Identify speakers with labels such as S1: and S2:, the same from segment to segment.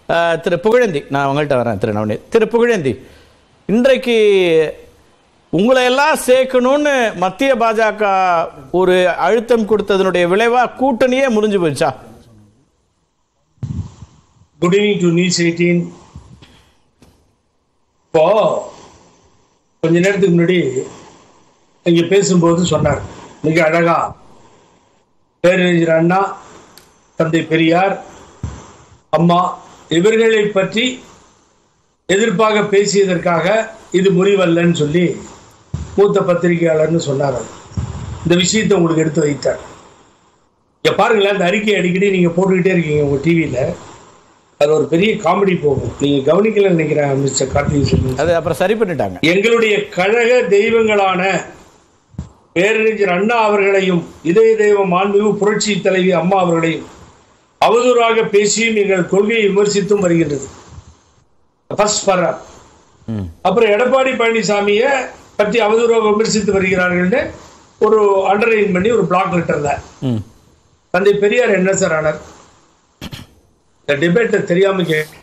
S1: திரு புகழேந்தி, நான் உங்கள்கிட்ட வரேன். திரு புகழேந்தி, இன்றைக்கு உங்களை எல்லாம் சேர்க்கணும்னு மத்திய பாஜக ஒரு அழுத்தம் கொடுத்ததனுடைய விளைவா கூட்டணியே முறிஞ்சு போச்சா?
S2: Good evening to news 18. இப்போ கொஞ்ச நேரத்துக்கு முன்னாடி இங்க பேசும்போது சொன்னார் மிக அழகா, பேரறிஞர் அண்ணா, தந்தை பெரியார், அம்மா இவர்களை பற்றி எதிர்ப்பாக பேசியதற்காக இது முறிவல்லன்னு சொல்லி மூத்த பத்திரிகையாளர்னு சொன்னார். இந்த விஷயத்தை உங்களுக்கு எடுத்து வைத்தார். இங்க பாருங்களேன், இந்த அறிக்கையை அடிக்கடி நீங்க போட்டுக்கிட்டே இருக்கீங்க உங்க டிவியில. அது ஒரு பெரிய காமெடி போகும். நீங்க கவனிக்கல நினைக்கிறேன் மிஸ்டர் கார்த்திகை.
S1: அது அப்புறம் சரி பண்ணிட்டாங்க.
S2: எங்களுடைய கழக தெய்வங்களான பேரறிஞர் அண்ணா அவர்களையும் இதய தெய்வ மாண்புமிகு புரட்சி தலைவி அம்மா அவர்களையும் அவதூறாக பேசியும் எங்கள் கொள்கையை விமர்சித்தும் வருகின்றது. அப்புறம் எடப்பாடி பழனிசாமியை பற்றி அவதூறாக விமர்சித்து வருகிறார்கள் ஒரு அண்டர்லைன் பண்ணி ஒரு பிளாக் லெட்டர்ல தந்தை பெரியார் என்ன சார் ஆனார்? இந்த டிபேட்டை தெரியாம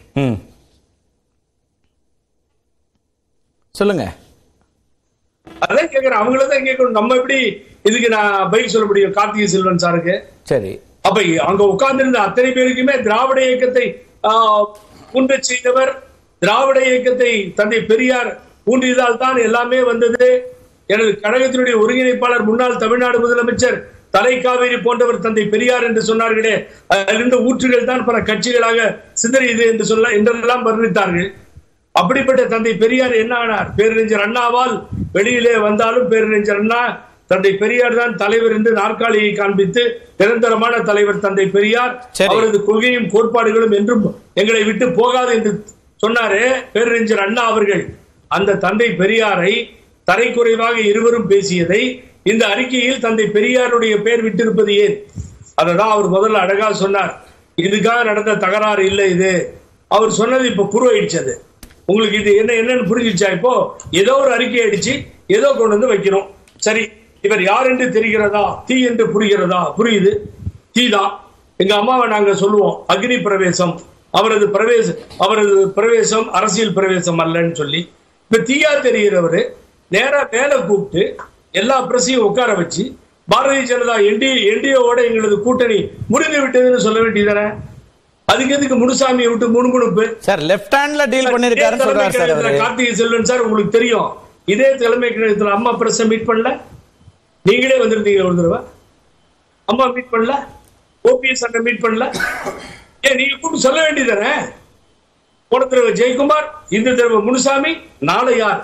S1: சொல்லுங்க.
S2: அதான் கேட்கிறேன், அவங்களதான் கேட்கணும். நம்ம எப்படி இதுக்கு நான் பதில் சொல்ல முடியும் கார்த்திகை செல்வன் சாருக்கு?
S1: சரி,
S2: அப்ப அங்க உட்கார்ந்திருந்த அத்தனை பேருக்குமே திராவிட இயக்கத்தை ஊன்ற செய்தவர், திராவிட இயக்கத்தை தந்தை பெரியார் ஊன்றியதால் தான் எல்லாமே வந்தது. எனது கழகத்தினுடைய ஒருங்கிணைப்பாளர் முன்னாள் தமிழ்நாடு முதலமைச்சர் தலைக்காவேரி போன்றவர் தந்தை பெரியார் என்று சொன்னார்களே, அதிலிருந்து ஊற்றுகள் தான் பல கட்சிகளாக சிதறியது என்று சொல்ல என்றெல்லாம் வர்ணித்தார்கள். அப்படிப்பட்ட தந்தை பெரியார் என்ன ஆனார்? பேரறிஞர் அண்ணாவால் வெளியிலே வந்தாலும் பேரறிஞர் அண்ணா தந்தை பெரியார் தான் தலைவர் என்று நாற்காலியை காண்பித்து நிரந்தரமான தலைவர் தந்தை பெரியார், அவரது கொள்கையும் கோட்பாடுகளும் என்றும் எங்களை விட்டு போகாது என்று சொன்னாரே பேரறிஞர் அண்ணா அவர்கள். அந்த தந்தை பெரியாரை தரைக்குறைவாக இருவரும் பேசியதை இந்த அறிக்கையில் தந்தை பெரியாருடைய பெயர் விட்டிருப்பது ஏன்? அததான் அவர் முதல்ல அழகா சொன்னார். இதுக்காக நடந்த தகராறு இல்லை இது. அவர் சொன்னது இப்ப புரியிடுச்சது. உங்களுக்கு இது என்னன்னு புரிஞ்சிச்சா? இப்போ ஏதோ ஒரு அறிக்கை அடிச்சு ஏதோ கொண்டு வந்து வைக்கிறோம். சரி, இவர் யார் என்று தெரிகிறதா? தீ என்று புரிகிறதா? புரியுது, தீதான். எங்க அம்மாவை நாங்க சொல்லுவோம் அக்னி பிரவேசம், அவரது பிரவேசம் அரசியல் பிரவேசம் அல்லன்னு சொல்லி. இப்ப தீயா தெரிகிறவரு நேரா மேல கூப்பிட்டு எல்லா பிரஸையும் உட்கார வச்சு பாரதிய ஜனதா என்டிஏவோட எங்களது கூட்டணி முடிந்து விட்டதுன்னு சொல்ல வேண்டியதானே? அதுக்கு எதுக்கு முனுசாமியை விட்டு முணுமுணுப்பு?
S1: சார் லெஃப்ட் ஹேண்ட்ல டீல் பண்ணிருக்காரு சொல்றாரு சார்
S2: கார்த்திகை செல்வன் சார். உங்களுக்கு தெரியும், இதே தலைமை கழகத்தில் அம்மா பிரஸ் மீட் பண்ணல, நீங்களே வந்திருந்தீங்க ஒரு தடவை. அம்மா மீட் பண்ணல, ஓபிஎஸ் அண்ணன் மீட் பண்ணல. ஏன் நீங்க கூப்பிட்டு சொல்ல வேண்டியதானே? போன தடவை ஜெயக்குமார், இந்த தடவை முனுசாமி, நாளை யார்?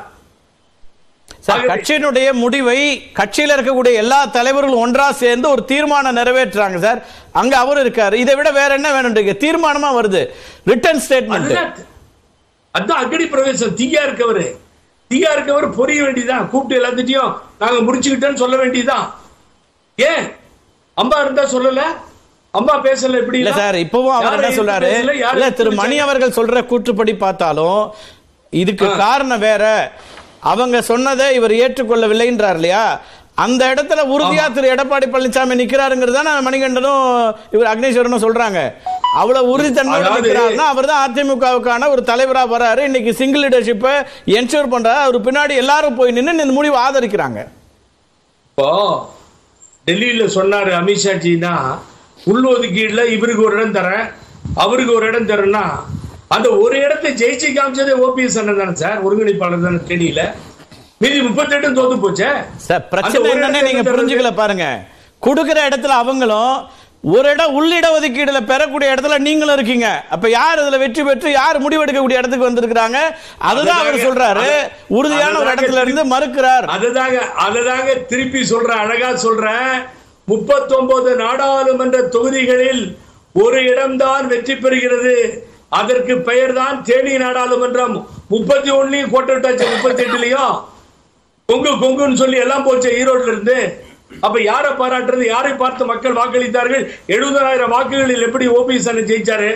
S1: கட்சியினுடைய முடிவை கட்சியில் இருக்கக்கூடிய எல்லா தலைவர்களும் ஒன்றா சேர்ந்து ஒரு தீர்மானம் நிறைவேற்றாங்க சார். அங்க அவர் இருக்காரு. இதை விட வேற என்ன வேணும்? தீர்மானமா வருது, ரிட்டன் ஸ்டேட்மெண்ட்.
S2: அதான் அக்னி பிரவேசம். தீயா இருக்கவர் பொரிய வேண்டியதான். கூப்பிட்டு எல்லாத்திட்டையும் நாங்க முடிச்சுக்கிட்டோன்னு சொல்ல வேண்டியதான். ஏன் அம்மா இருந்தா சொல்லல? அம்மா பேசல எப்படி இல்ல
S1: சார்? இப்பவும் அவர் என்ன சொல்றாரு? இல்ல, திரு மணி அவர்கள் சொல்ற கூற்றுப்படி பார்த்தாலும் இதுக்கு காரணம் வேற. அவங்க சொன்னதை இவர் ஏற்றுக்கொள்ளவில்லைன்றார் இல்லையா? அந்த இடத்துல உறுதியா திரு எடப்பாடி பழனிசாமி நிக்கிறாருங்கிறத மணிகண்டனும் இவர் அக்னேஸ்வரனும் சொல்றாங்க. அவ்வளவு உறுதித்தன்மையோட நிக்கிறாருன்னா அவர் தான் அதிமுகவுக்கான ஒரு தலைவரா வராரு. இன்னைக்கு சிங்கிள் லீடர்ஷிப்பை என்ஷூர் பண்றாரு. அவர் பின்னாடி எல்லாரும் போய் நின்று இந்த முடிவை ஆதரிக்கிறாங்க.
S2: இப்போ டெல்லியில சொன்னாரு அமித்ஷாஜினா, உள்ஒதுக்கீடுல இவருக்கு ஒரு இடம் தரேன் அவருக்கு ஒரு இடம் தரேன்னா அந்த ஒரு இடத்தை ஜெயிச்சு காமிச்சதே ஓபிஎஸ் அண்ணன் தானே சார், ஒருங்கிணைப்பாளர் தானே. தேனியில மீதி 38 தோத்து போச்சு
S1: சார். பிரச்சனை என்னன்னு நீங்க புரிஞ்சுக்கல பாருங்க. கொடுக்கிற இடத்துல அவங்களும் ஒரு இடம் உள்ளிட ஒதுக்கீடுல பெறக்கூடிய இடத்துல நீங்களும் இருக்கீங்க. அப்ப யார் இதுல வெற்றி பெற்று யார் முடிவெடுக்கக்கூடிய இடத்துக்கு வந்திருக்கிறாங்க? அதுதான் அவர் சொல்றாரு. உறுதியான ஒரு இடத்துல இருந்து மறுக்கிறார்.
S2: அதுதாங்க திருப்பி சொல்றேன், அழகா சொல்றேன். 39 நாடாளுமன்ற தொகுதிகளில் ஒரு இடம்தான் வெற்றி பெறுகிறது. அதற்கு பெயர் தான் தேனி நாடாளுமன்றம். 31 கோட்டை விட்டாச்சு, 38 கொங்குன்னு சொல்லி எல்லாம் போச்சு ஈரோடுல இருந்து. அப்ப யாரை பாராட்டுறது? யாரை பார்த்து மக்கள் வாக்களித்தார்கள்? 70,000 வாக்குகளில் எப்படி ஓபிஎஸ் அண்ணன் ஜெயிச்சாரு?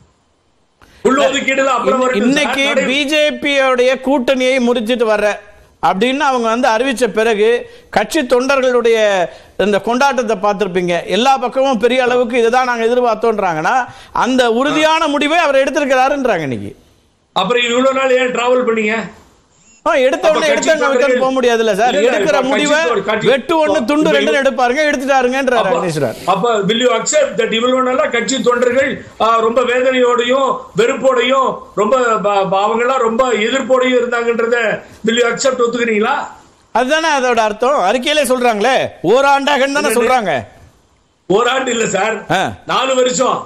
S1: இன்னைக்கு பிஜேபியோடைய கூட்டணியை முறிச்சிட்டு வர்ற அப்படின்னு அவங்க வந்து அறிவிச்ச பிறகு கட்சி தொண்டர்களுடைய இந்த கொண்டாட்டத்தை பார்த்திருப்பீங்க. எல்லா பக்கமும் பெரிய அளவுக்கு இதுதான் நாங்க எதிர்பார்த்தோன்றாங்கன்னா அந்த உறுதியான முடிவை அவர் எடுத்திருக்கிறாருன்றாங்க இன்னைக்கு.
S2: அப்புறம் இவ்வளவு நாள் ஏன் டிராவல் பண்ணீங்க?
S1: எடுத்த உடனே எடுத்து போக முடியாதுல்ல சார். எடுக்கிற முடிவை வெட்டு ஒண்ணு துண்டு ரெண்டு எடுப்பாருங்க, எடுத்துட்டாருங்கன்றார் அக்னீஸ்வரர்.
S2: அப்ப will you accept that இவ்வளவு நாளா கட்சி தொண்டர்கள் ரொம்ப வேதனையோடையும் வெறுப்போடையும் ரொம்ப அவங்க எல்லாம் ரொம்ப எதிர்ப்போடையும் இருந்தாங்கன்றத will you accept ஒத்துக்கிறீங்களா?
S1: அதுதானே அதோட அர்த்தம். அறிக்கையிலே சொல்றாங்களே ஓராண்டாக தானே சொல்றாங்க.
S2: ஓராண்டு இல்ல சார், 4 வருஷம்.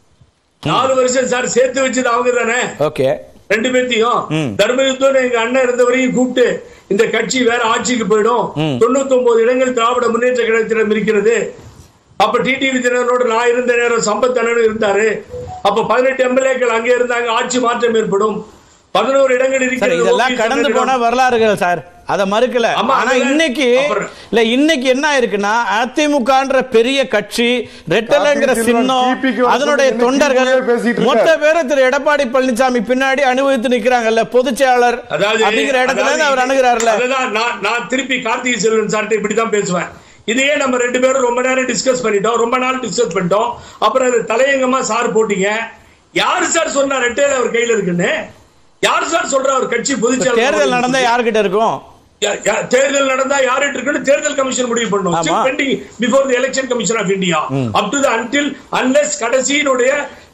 S2: 4 வருஷம் சார் சேர்த்து வச்சது அவங்க தானே.
S1: ஓகே,
S2: ரெண்டு பேர்த்தையும் தர்மயுத்தம் எங்க அண்ணன் இருந்தவரையும் கூப்பிட்டு இந்த கட்சி வேற ஆட்சிக்கு போயிடும், 99 இடங்கள் திராவிட முன்னேற்ற கழகத்திடம் இருக்கிறது. அப்ப டிடிவி தினகரனோட நான் இருந்த நேரம் சம்பத் அண்ணன் இருந்தாரு. அப்ப 18 எம்எல்ஏக்கள் அங்கே இருந்தாங்க. ஆட்சி மாற்றம் ஏற்படும், 11 இடங்கள் இருக்கிறது.
S1: இதெல்லாம் கடந்து போன வரலாறுகள் சார், அத மறுக்கல. ஆனா இன்னைக்கு என்ன இருக்குன்னா அதிமுகன்ற பெரிய கட்சி, ரெட்டலைங்கிற சின்னம், அதனுடைய தொண்டர்கள் மொத்த பேரை திரு எடப்பாடி பழனிசாமி பின்னாடி அனுபவித்து நிக்கிறாங்கல்ல, பொதுச்செயலாளர் அப்படிங்கிற இடத்துல அவர் அணுகிறாருல.
S2: நான் திருப்பி கார்த்திகை செல்வன் சார்ட்ட இப்படிதான் பேசுவேன். இதையே நம்ம 2 பேரும் ரொம்ப நேரம் டிஸ்கஸ் பண்ணிட்டோம், ரொம்ப நாள் டிஸ்கஸ் பண்ணிட்டோம். அப்புறம் அது தலையங்கமா சார் போட்டீங்க. யாரு சார் சொன்னா ரெட்டையில அவர் கையில இருக்குன்னு? யார் சார் சொல்ற அவர் கட்சி பொதுச்செயலாளர்? தேர்தல் நடந்தா யார்கிட்ட இருக்கும்? தேர்தல் நடந்தா யார்கிட்ட இருக்குன்னு தேர்தல் கமிஷன் முடிவு பண்ணும். Pending before the election commission of India up to the until unless கடைசியினுடைய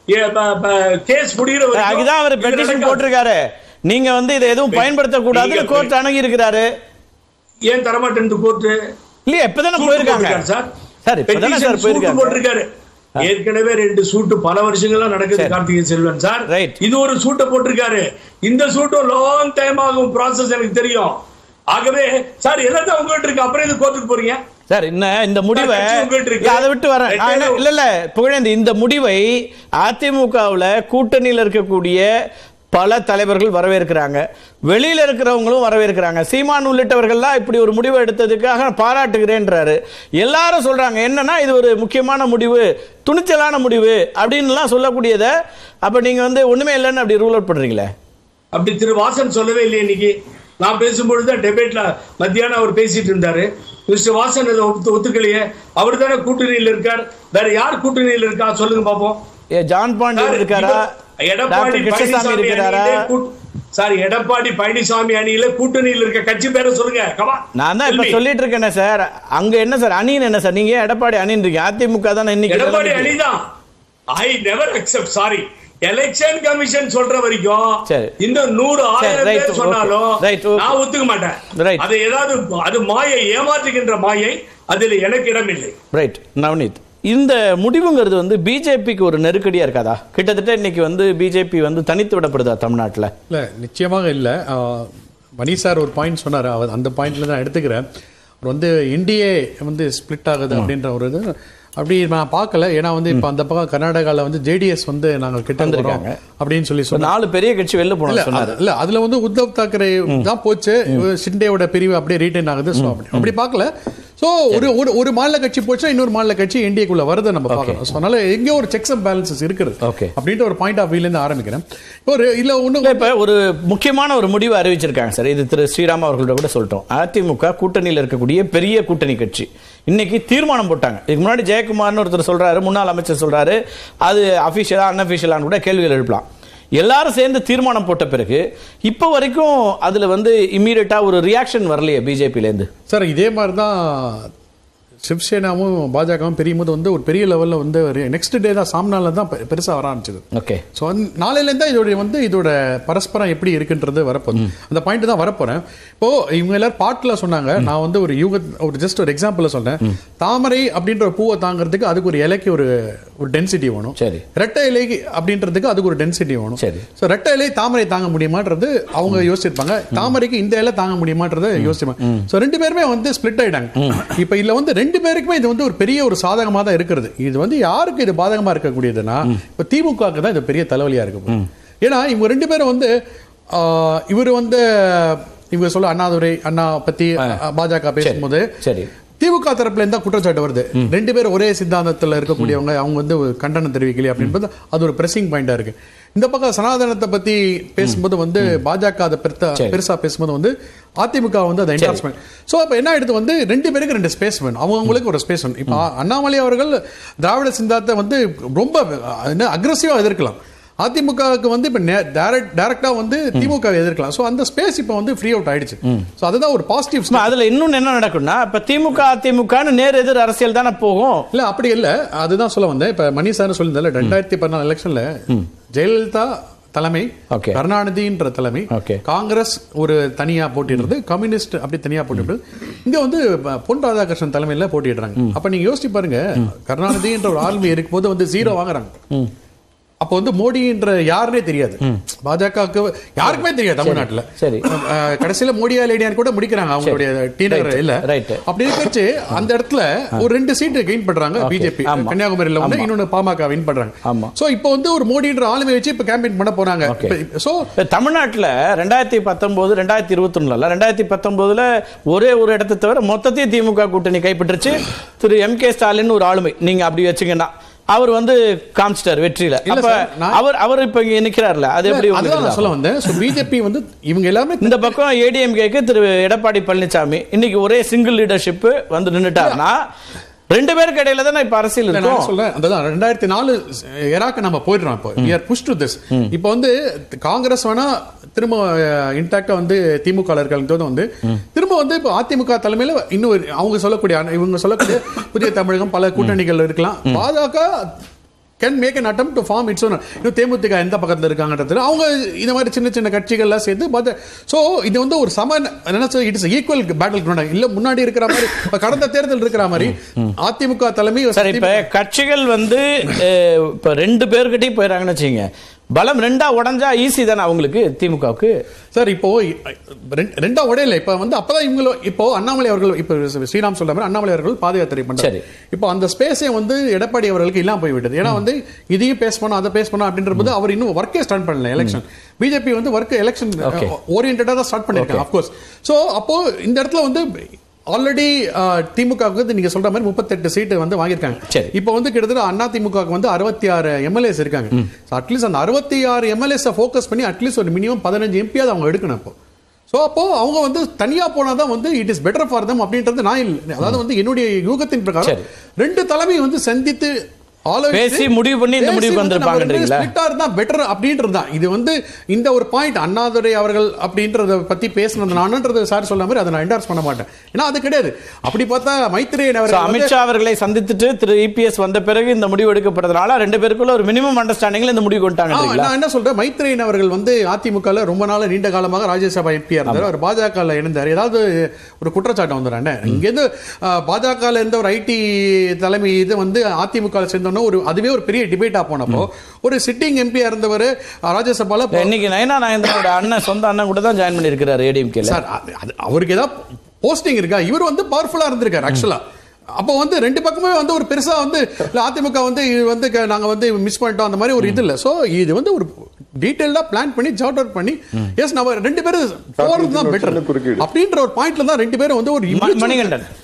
S2: கேஸ் முடிகிற வரைக்கும் அதுதான் அவர் பெட்டிஷன் போட்டிருக்காரு. நீங்க வந்து இதை எதுவும் பயன்படுத்த கூடாதுன்னு கோர்ட் அணுகி இருக்கிறாரு. ஏன் தரமாட்டேன் கோர்ட்? இல்ல எப்பதானே போயிருக்காங்க சார். சார் இப்பதானே சார் போயிருக்காங்க, போட்டிருக்காரு. ஏற்கனவே 2 சூட்டு பல வருஷங்களா நடக்குது கார்த்திகை செல்வன் சார். இது ஒரு சூட்டை போட்டிருக்காரு. இந்த சூட்டும் லாங் டைம் ஆகும் ப்ராசஸ், எனக்கு தெரியும். ஆகவே சார் எல்லாத்தையும் உங்ககிட்ட இருக்கு, அப்புறம் இது கோர்ட்டுக்கு போறீங்க சார். இந்த முடிவை அதை விட்டு வரேன். இல்ல புகழேந்தி, இந்த முடிவை அதிமுகவுல கூட்டணியில் இருக்கக்கூடிய பல தலைவர்கள் வரவேற்கிறாங்க, வெளியில இருக்கிறவங்களும் வரவேற்கிறாங்க. சீமான் உள்ளிட்டவர்கள்லாம் இப்படி ஒரு முடிவு எடுத்ததுக்காக பாராட்டுகிறேன்றாரு. எல்லாரும் சொல்றாங்க என்னன்னா இது ஒரு முக்கியமான முடிவு, துணிச்சலான முடிவு அப்படின்னு சொல்லக்கூடியத. அப்ப நீங்க வந்து ஒண்ணுமே இல்லைன்னு அப்படி ரூல் அவுட் பண்றீங்களே. அப்படி திரு வாசன் சொல்லவே இல்லையே. இன்னைக்கு நான் பேசும்பொழுது டெபேட்ல மத்தியானம் அவர் பேசிட்டு இருந்தாரு. மிஸ்டர் வாசன் அதை ஒத்துக்கலையே. அவர் தானே கூட்டணியில் இருக்கார், வேற யார் கூட்டணியில் இருக்கா சொல்லுங்க பாப்போம். ஜான் பாண்டியன் இருக்காரா? எடப்பாடி பழனிசாமி இருக்கிறாரா? சார் எடப்பாடி பழனிசாமி அணியில கூட்டணியில் இருக்க கட்சி பேரை சொல்லுங்க. நான் தான் இப்ப சொல்லிட்டு இருக்கேன் சார். அங்க என்ன சார் அணின்னு என்ன சார்? நீங்க எடப்பாடி அணின்னு இருக்கீங்க, அதிமுக தானே இன்னைக்கு எடப்பாடி அணிதான். I never accept. Sorry, election commission சொல்ற வரைக்கும் இந்த 100,000 பேர் சொன்னாலும் நான் ஒத்துக்க மாட்டேன். அது ஏதாவது அது மாயை, ஏமாற்றுகின்ற மாயை, அதில் எனக்கு இடமில்லை. ரைட் நவநீத், இந்த முடிவுங்கிறது வந்து பிஜேபிக்கு ஒரு நெருக்கடியா இருக்காதா? கிட்டத்தட்ட இன்னைக்கு வந்து பிஜேபி வந்து தனித்து விடப்படுதா தமிழ்நாட்டில்? இல்ல, நிச்சயமாக இல்ல. மணி சார் ஒரு பாயிண்ட் சொன்னார், அந்த பாயிண்ட்ல தான் எடுத்துக்கிறேன். வந்து என்டிஏ வந்து ஸ்பிளிட் ஆகுது அப்படின்ற ஒரு இது அப்படி நான் பார்க்கல. ஏன்னா வந்து இப்ப அந்த பக்கம் கர்நாடகால வந்து ஜேடிஎஸ் வந்து நாங்க கிட்ட இருக்காங்க அப்படின்னு சொல்லி 4 பெரிய கட்சி வெளில போனாங்க. இல்ல அதுல வந்து உத்தவ் தாக்கரே தான் போச்சு, ஷிண்டேவோட பிரிவு அப்படியே ரீட்டைன் ஆகுது. அப்படி பார்க்கல. ஸோ ஒரு மாநில கட்சி போச்சா இன்னொரு மாநில கட்சி என்டிஏக்குள்ள வருதை நம்ம பார்க்கணும். ஸோ அதனால எங்கேயோ ஒரு செக்ஸ் அண்ட் பேலன்சஸ் இருக்குது அப்படின்ற ஒரு பாயிண்ட் ஆஃப் வியூல இருந்து ஆரம்பிக்கிறேன். இப்போ ஒரு முக்கியமான ஒரு முடிவு அறிவிச்சிருக்காங்க சார். இது திரு ஸ்ரீராம் அவர்களோட கூட சொல்லிட்டோம். அதிமுக கூட்டணியில் இருக்கக்கூடிய பெரிய கூட்டணி கட்சி இன்னைக்கு தீர்மானம் போட்டாங்க. இதுக்கு முன்னாடி ஜெயக்குமார்னு ஒருத்தர் சொல்றாரு, முன்னாள் அமைச்சர் சொல்றாரு, அது அபிஷியலா அன்அபிஷியலான்னு கூட கேள்விகள் எழுப்பலாம். எல்லாரும் சேர்ந்து தீர்மானம் போட்ட பிறகு இப்போ வரைக்கும் அதுல வந்து இம்மீடியட்டா ஒரு ரியாக்ஷன் வரலையே பிஜேபில இருந்து சார். இதே மாதிரி தான் சிவசேனாவும் பாஜகவும் பெரிய போது வந்து ஒரு பெரிய லெவலில் வந்து நெக்ஸ்ட் டே தான் சாம்னால தான் பெருசாக வர ஆரம்பிச்சது. ஓகே, ஸோ நாளையிலேருந்து இதோட பரஸ்பரம் எப்படி இருக்குன்றது வரப்போகுது. அந்த பாயிண்ட் தான் வரப்போறேன். இப்போ இவங்க எல்லாரும் பாட்டில் சொன்னாங்க, நான் வந்து ஒரு ஜஸ்ட் ஒரு எக்ஸாம்பிள் சொன்னேன். தாமரை அப்படின்ற ஒரு பூவை தாங்கிறதுக்கு அதுக்கு ஒரு இலைக்கு ஒரு டென்சிட்டி வேணும். சரி, ரெட்டை இலை அப்படின்றதுக்கு அதுக்கு ஒரு டென்சிட்டி வேணும். சரி, ஸோ ரெட்டை இலை தாமரை தாங்க முடியுமான்றது அவங்க யோசிச்சிருப்பாங்க, தாமரைக்கு இந்த இலை தாங்க முடியுமான்றதை யோசிப்பாங்க. ஸோ 2 பேருமே வந்து ஸ்பிளிட் ஆயிட்டாங்க. இப்போ இதுல வந்து 2 பேருக்குமே இது வந்து ஒரு பெரிய ஒரு சாதகமா தான் இருக்கிறது. இது வந்து யாருக்கு இது பாதகமா இருக்கக்கூடியதுன்னா இப்ப திமுகவுக்கு தான் இது பெரிய தலைவலியா இருக்கு. ஏன்னா இவங்க 2 பேரும் வந்து இவர் வந்து இவங்க சொல்ல அண்ணா பத்தி பாஜக பேசும்போது திமுக தரப்புல இருந்தா குற்றச்சாட்டு வருது. 2 பேரும் ஒரே சித்தாந்தத்தில் இருக்கக்கூடியவங்க, அவங்க வந்து கண்டனம் தெரிவிக்கலையே அப்படின்றது அது ஒரு பிரசிங் பாயிண்டா இருக்கு.
S3: இந்த பக்கம் சனாதனத்தை பத்தி பேசும்போது வந்து பாஜக அதை பெருசா பேசும்போது வந்து அதிமுக வந்து அதை என்டார்ஸ்மெண்ட். சோ அப்ப என்ன ஆயிடுது வந்து ரெண்டு பேருக்கு ரெண்டு ஸ்பேஸ் வேணும், அவங்களுக்கு ஒரு ஸ்பேஸ் வேணும். இப்ப அண்ணாமலை அவர்கள் திராவிட சிந்தாந்தத்தை வந்து ரொம்ப அக்ரெசிவா எதிர்க்கலாம், அதிமுகவுக்கு வந்து இப்ப டைரக்டா வந்து திமுக எதிர்க்கலாம். சோ அந்த ஸ்பேஸ் இப்ப வந்து ஃப்ரீ அவுட் ஆயிடுச்சு. சோ அதுதான் ஒரு பாசிட்டிவ்.
S1: அதுல இன்னொன்னு என்ன நடக்கும்னா இப்ப திமுக அதிமுக நேர் எதிர் அரசியல் தானே போகும்.
S3: இல்ல அப்படி இல்ல, அதுதான் சொல்ல வந்தேன். இப்ப மணி சார் சொல்லியிருந்தால 2014 எலெக்ஷன்ல ஜெயலலிதா தலைமை, கருணாநிதின்ற தலைமை, காங்கிரஸ் ஒரு தனியா போட்டிடுறது, கம்யூனிஸ்ட் அப்படி தனியா போட்டிடுறது, இங்க வந்து பொன் ராதாகிருஷ்ணன் தலைமையில போட்டிடுறாங்க. அப்ப நீங்க யோசிச்சு பாருங்க, கருணாநிதின்ற ஒரு ஆளுமை இருக்கும் போது வந்து 0 வாங்குறாங்க. அப்போ வந்து மோடின்ற யாருன்னே தெரியாது, பாஜகவுக்கு யாருக்குமே தெரியாது தமிழ்நாட்டுல. சரி, கடைசியில மோடியா லேடியான்னு கூட முடிக்கிறாங்க அவங்களுடைய டீனர் இல்ல. அப்படி இருக்கச்சு அந்த இடத்துல ஒரு 2 சீட்டு கெயின் பண்றாங்க பிஜேபி, கன்னியாகுமரியில ஒண்ணு, இன்னொன்னு பாமக வின் பண்றாங்க. சோ இப்போ வந்து ஒரு மோடின்ற ஆளுமை வச்சு இப்ப கேம்பெயின் பண்ண போறாங்க. சோ
S1: தமிழ்நாட்டுல 2019 2021 2019 ஒரே ஒரு இடத்தை தவிர மொத்தத்தையும் திமுக கூட்டணி கைப்பற்றுச்சு. திரு MK ஸ்டாலின் ஒரு ஆளுமை நீங்க அப்படி வச்சுங்கன்னா அவர் வந்து காமிச்சிட்டார் வெற்றியில. அவர் இப்ப இங்க நிக்கிறார்ல, அது எப்படி
S3: சொல்ல வந்தேன். பிஜேபி வந்து இவங்க எல்லாமே
S1: இந்த பக்கம் ADMK திரு எடப்பாடி பழனிசாமி இன்னைக்கு ஒரே சிங்கிள் லீடர்ஷிப் வந்து நின்னுட்டாருன்னா 2 பேருக்கு இடையில தான் இப்ப அரசியல் இருக்கும்.
S3: சொல்றேன், அதுதான் 2004 எராக்கு நம்ம போயிடுறோம். இப்போ we are pushed to this. இப்போ வந்து காங்கிரஸ் வேணா திரும்ப இன்டாக்டா வந்து திமுக இருக்கிறது வந்து திரும்ப வந்து இப்போ அதிமுக தலைமையில இன்னும் அவங்க சொல்லக்கூடிய இவங்க சொல்லக்கூடிய புதிய தமிழகம் பல கூட்டணிகள் இருக்கலாம். பாஜக can make an attempt to form its own. தேமுதிக எந்த பக்கத்துல இருக்காங்கன்றது அவங்க இந்த மாதிரி சின்ன சின்ன கட்சிகள்லாம் சேர்ந்து சோ இது வந்து ஒரு என்ன சொல்ல, it is equal battle ground. இல்ல முன்னாடி இருக்கிற மாதிரி கடந்த தேர்தல் இருக்கிற மாதிரி அதிமுக தலைமை
S1: இப்ப கட்சிகள் வந்து இப்ப 2 பேர்கிட்டயும் போயிடறாங்கன்னு வச்சுங்க, பலம் 2ஆ உடைஞ்சா ஈஸி தானே அவங்களுக்கு திமுகவுக்கு.
S3: சார் இப்போ 2ஆ உடையல. இப்ப வந்து அப்பதான் இவங்க இப்போ அண்ணாமலை அவர்கள் இப்ப ஸ்ரீராம் சொல்ற மாதிரி அண்ணாமலை அவர்கள் பாத யாத்திரை பண்றாரு. இப்போ அந்த ஸ்பேஸே வந்து எடப்பாடி அவர்களுக்கு இல்லாம போய்விட்டது. ஏன்னா வந்து இதையும் பேஸ் பண்ணணும் அதை பேஸ் பண்ணணும் அப்படின்றது அவர் இன்னும் ஒர்க்கே ஸ்டார்ட் பண்ணல. எலெக்ஷன் பிஜேபி வந்து ஒர்க் எலெக்ஷன் ஓரியன்டா தான் ஸ்டார்ட் பண்ணிருக்காங்க ஆஃப் கோர்ஸ். சோ அப்போ இந்த இடத்துல வந்து ஆல்ரெடி திமுகவுக்கு நீங்க சொல்ற மாதிரி 38 சீட்டு வந்து வாங்கியிருக்காங்க. இப்போ வந்து கிட்டத்தட்ட அண்ணா திமுகவுக்கு வந்து 66 எம்எல்ஏஸ் இருக்காங்க. அட்லீஸ்ட் அந்த 66 எம்எல்ஏஸ் ஃபோக்கஸ் பண்ணி அட்லீஸ்ட் ஒரு மினிமம் 15 எம்பியாவது அவங்க எடுக்கணும். இப்போ ஸோ அப்போ அவங்க வந்து தனியா போனாதான் வந்து it is better for them அப்படின்றது நான் இல்லை. அதாவது வந்து என்னுடைய யூகத்தின் பிரகாரம் 2 தலைமை வந்து சந்தித்து
S1: பேசி முடிவு பண்ணி இந்த முடிவுக்கு வந்திருப்பாங்கன்றீங்களா?
S3: ஸ்பிளிட்டர் தான் பெட்டர் அப்படின்றது தான். இது வந்து இந்த ஒரு பாயிண்ட் அண்ணாதுரை அவர்கள் அப்படின்றத பத்தி பேசினது நான்ன்றது சார் சொன்ன மாதிரி அதை நான் என்டார்ஸ் பண்ண மாட்டேன். ஏன்னா அது கிடையாது. அப்படி பார்த்தா மைத்ரேயன் அவர்கள்
S1: அமித்ஷா அவர்களை சந்தித்துட்டு திரு EPS வந்த பிறகு இந்த முடிவு எடுக்கப்பட்டதனால 2 பேருக்குள்ள ஒரு மினிமம் அண்டர்ஸ்டாண்டிங்ல இந்த முடிவு கொண்டாங்க.
S3: நான் என்ன சொல்றேன், மைத்ரேயன் அவர்கள் வந்து அதிமுகல ரொம்ப நாள் நீண்ட காலமாக ராஜ்யசபா MP இருந்தார். அவர் பாஜகல இணைந்தார். ஏதாவது ஒரு குற்றச்சாட்டு வந்துறானே இங்க இருந்து பாஜகல இருந்த ஒரு IT தலைமை இது வந்து அதிமுக சேர்ந்த ஒரு அதுவே ஒரு பெரிய டிபேட்டா போனப்போ ஒரு சிட்டிங் எம்பியா இருந்தவர் ராஜ்யசபால
S1: இன்னைக்கு நயனா நாயந்திரோட அண்ணன் சொந்த அண்ணன் கூட தான் ஜாயின் பண்ணிருக்காரு ADMK.
S3: சார் அவருக்கு ஏதாவது போஸ்டிங் இருக்கா? இவர் வந்து பவர்ஃபுல்லா இருந்திருக்காரு ஆக்சுவலா. அப்போ வந்து 2 பக்கமே வந்து ஒரு பெருசா வந்து அதிமுக வந்து வந்து நாங்க வந்து மிஸ் பண்ணிட்டோம் அந்த மாதிரி ஒரு இது இல்ல. சோ இது வந்து ஒரு டீடைலா பிளான் பண்ணி சார்ட் அவுட் பண்ணி எஸ் நம்ம 2 பேரும் போறது தான் பெட்டர் அப்படின்ற ஒரு பாயிண்ட்ல தான் 2 பேரும் வந்து ஒரு
S1: மணிகண்டன்